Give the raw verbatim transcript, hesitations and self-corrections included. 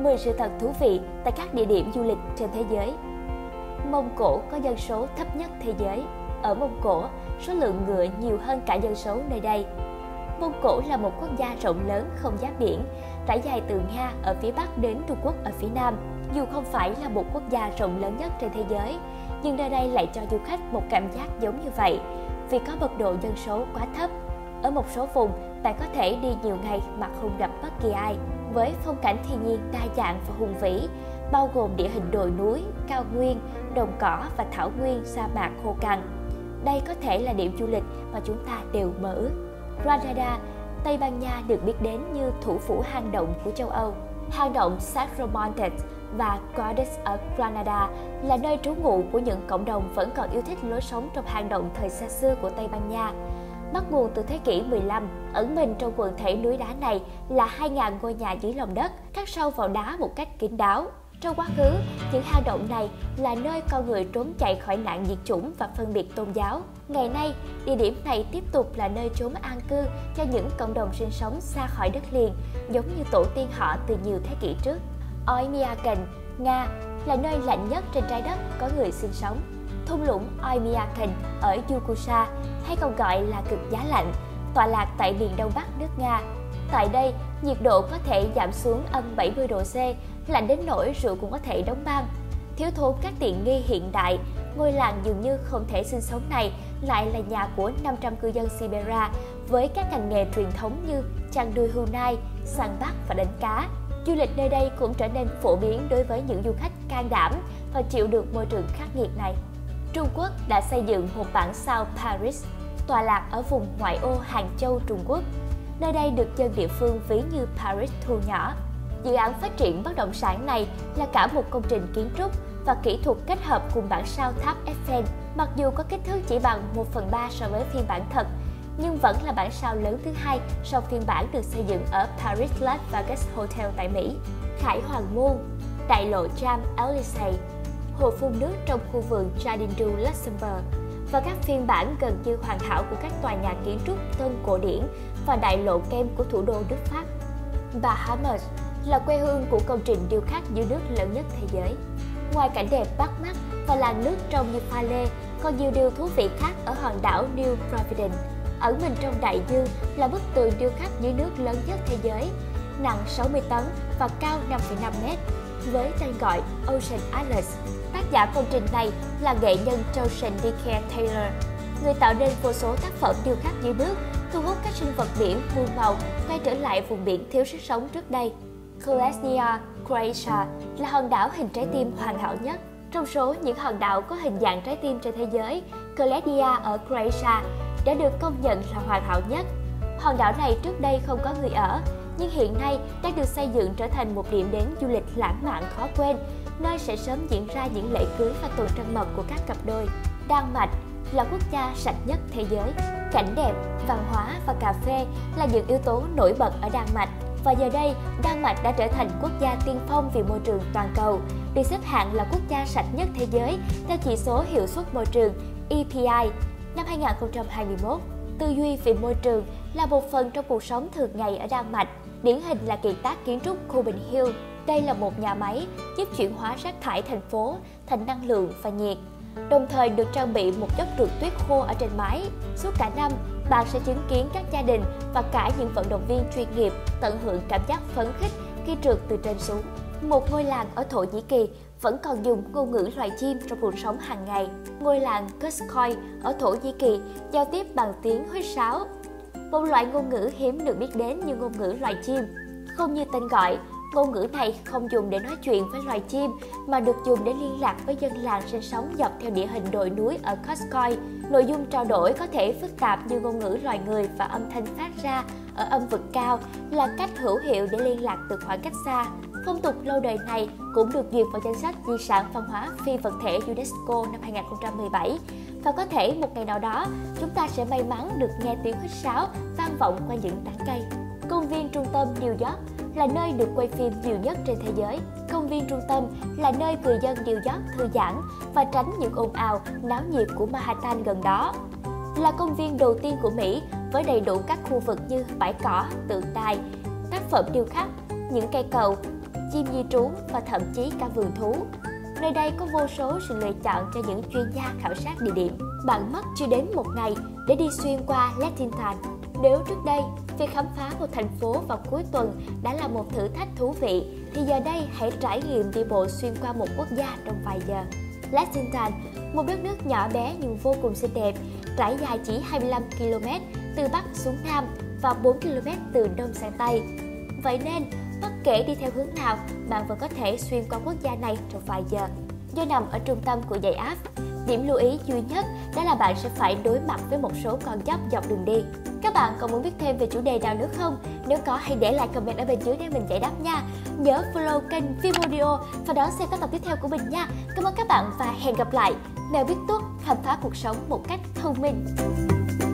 mười sự thật thú vị tại các địa điểm du lịch trên thế giới. Mông Cổ có dân số thấp nhất thế giới. Ở Mông Cổ, số lượng ngựa nhiều hơn cả dân số nơi đây. Mông Cổ là một quốc gia rộng lớn không giáp biển, trải dài từ Nga ở phía Bắc đến Trung Quốc ở phía Nam. Dù không phải là một quốc gia rộng lớn nhất trên thế giới, nhưng nơi đây lại cho du khách một cảm giác giống như vậy, vì có mật độ dân số quá thấp. Ở một số vùng, bạn có thể đi nhiều ngày mà không gặp bất kỳ ai, với phong cảnh thiên nhiên đa dạng và hùng vĩ, bao gồm địa hình đồi núi, cao nguyên, đồng cỏ và thảo nguyên sa mạc khô cằn. Đây có thể là điểm du lịch mà chúng ta đều mơ ước. Granada, Tây Ban Nha được biết đến như thủ phủ hang động của châu Âu. Hang động Sacromontes và Guardes ở Granada là nơi trú ngụ của những cộng đồng vẫn còn yêu thích lối sống trong hang động thời xa xưa của Tây Ban Nha. Bắt nguồn từ thế kỷ mười lăm, ẩn mình trong quần thể núi đá này là hai nghìn ngôi nhà dưới lòng đất, khắc sâu vào đá một cách kín đáo. Trong quá khứ, những hang động này là nơi con người trốn chạy khỏi nạn diệt chủng và phân biệt tôn giáo. Ngày nay, địa điểm này tiếp tục là nơi trốn an cư cho những cộng đồng sinh sống xa khỏi đất liền, giống như tổ tiên họ từ nhiều thế kỷ trước. Oymyakon, Nga, là nơi lạnh nhất trên trái đất có người sinh sống. Thung lũng Oymyakon ở Yakutia, hay còn gọi là cực giá lạnh, tọa lạc tại miền đông bắc nước Nga. Tại đây, nhiệt độ có thể giảm xuống âm bảy mươi độ C, lạnh đến nỗi rượu cũng có thể đóng băng. Thiếu thốn các tiện nghi hiện đại, ngôi làng dường như không thể sinh sống này lại là nhà của năm trăm cư dân Siberia với các ngành nghề truyền thống như chăn nuôi hươu nai, săn bắt và đánh cá. Du lịch nơi đây cũng trở nên phổ biến đối với những du khách can đảm và chịu được môi trường khắc nghiệt này. Trung Quốc đã xây dựng một bản sao Paris, tọa lạc ở vùng ngoại ô Hàng Châu, Trung Quốc. Nơi đây được dân địa phương ví như Paris thu nhỏ. Dự án phát triển bất động sản này là cả một công trình kiến trúc và kỹ thuật kết hợp cùng bản sao tháp Eiffel. Mặc dù có kích thước chỉ bằng một phần ba so với phiên bản thật, nhưng vẫn là bản sao lớn thứ hai sau phiên bản được xây dựng ở Paris Las Vegas Hotel tại Mỹ. Khải Hoàng Môn, đại lộ Champs-Élysées, hồ phun nước trong khu vườn Jardin du Luxembourg và các phiên bản gần như hoàn hảo của các tòa nhà kiến trúc tân cổ điển và đại lộ kem của thủ đô nước Pháp. Bahamas là quê hương của công trình điêu khắc dưới nước lớn nhất thế giới. Ngoài cảnh đẹp bắt mắt và làn nước trong như pha lê, còn nhiều điều thú vị khác ở hòn đảo New Providence. Ẩn mình trong đại dương là bức tường điêu khắc dưới nước lớn nhất thế giới, nặng sáu mươi tấn và cao năm phẩy năm mét, với tên gọi Ocean Atlas. Tác giả công trình này là nghệ nhân Joseph Dicker Taylor. Người tạo nên vô số tác phẩm điêu khắc dưới nước, thu hút các sinh vật biển muôn màu quay trở lại vùng biển thiếu sức sống trước đây. Klesnia, Croatia là hòn đảo hình trái tim hoàn hảo nhất. Trong số những hòn đảo có hình dạng trái tim trên thế giới, Klesnia ở Croatia đã được công nhận là hoàn hảo nhất. Hòn đảo này trước đây không có người ở, nhưng hiện nay đang được xây dựng trở thành một điểm đến du lịch lãng mạn khó quên, nơi sẽ sớm diễn ra những lễ cưới và tuần trăng mật của các cặp đôi. Đan Mạch là quốc gia sạch nhất thế giới. Cảnh đẹp, văn hóa và cà phê là những yếu tố nổi bật ở Đan Mạch. Và giờ đây, Đan Mạch đã trở thành quốc gia tiên phong vì môi trường toàn cầu, được xếp hạng là quốc gia sạch nhất thế giới theo chỉ số hiệu suất môi trường E P I năm hai nghìn không trăm hai mươi mốt. Tư duy vì môi trường là một phần trong cuộc sống thường ngày ở Đan Mạch. Điển hình là kiệt tác kiến trúc Cuban Hill. Đây là một nhà máy giúp chuyển hóa rác thải thành phố thành năng lượng và nhiệt, đồng thời được trang bị một dốc trượt tuyết khô ở trên mái. Suốt cả năm, bạn sẽ chứng kiến các gia đình và cả những vận động viên chuyên nghiệp tận hưởng cảm giác phấn khích khi trượt từ trên xuống. Một ngôi làng ở Thổ Nhĩ Kỳ vẫn còn dùng ngôn ngữ loài chim trong cuộc sống hàng ngày. Ngôi làng Kuzkoy ở Thổ Nhĩ Kỳ giao tiếp bằng tiếng huýt sáo, một loại ngôn ngữ hiếm được biết đến như ngôn ngữ loài chim. Không như tên gọi, ngôn ngữ này không dùng để nói chuyện với loài chim mà được dùng để liên lạc với dân làng sinh sống dọc theo địa hình đồi núi ở Kuzkoy. Nội dung trao đổi có thể phức tạp như ngôn ngữ loài người và âm thanh phát ra ở âm vực cao là cách hữu hiệu để liên lạc từ khoảng cách xa. Phong tục lâu đời này cũng được duyệt vào danh sách di sản văn hóa phi vật thể UNESCO năm hai nghìn không trăm mười bảy. Và có thể một ngày nào đó, chúng ta sẽ may mắn được nghe tiếng huýt sáo vang vọng qua những tán cây. Công viên trung tâm New York là nơi được quay phim nhiều nhất trên thế giới. Công viên trung tâm là nơi người dân New York thư giãn và tránh những ồn ào, náo nhiệt của Manhattan gần đó. Là công viên đầu tiên của Mỹ với đầy đủ các khu vực như bãi cỏ, tượng đài, tác phẩm điêu khắc, những cây cầu, chim di trú và thậm chí cả vườn thú. Nơi đây có vô số sự lựa chọn cho những chuyên gia khảo sát địa điểm. Bạn mất chưa đến một ngày để đi xuyên qua Lexington. Nếu trước đây, việc khám phá một thành phố vào cuối tuần đã là một thử thách thú vị, thì giờ đây hãy trải nghiệm đi bộ xuyên qua một quốc gia trong vài giờ. Lexington, một đất nước nhỏ bé nhưng vô cùng xinh đẹp, trải dài chỉ hai mươi lăm ki lô mét từ Bắc xuống Nam và bốn ki lô mét từ Đông sang Tây. Vậy nên, bất kể đi theo hướng nào, bạn vẫn có thể xuyên qua quốc gia này trong vài giờ. Do nằm ở trung tâm của dãy Alps, điểm lưu ý duy nhất đó là bạn sẽ phải đối mặt với một số con dốc dọc đường đi. Các bạn còn muốn biết thêm về chủ đề nào nữa không? Nếu có, hãy để lại comment ở bên dưới để mình giải đáp nha. Nhớ follow kênh Phim Audio và đón xem các tập tiếp theo của mình nha. Cảm ơn các bạn và hẹn gặp lại. Mèo biết tuốt, khám phá cuộc sống một cách thông minh.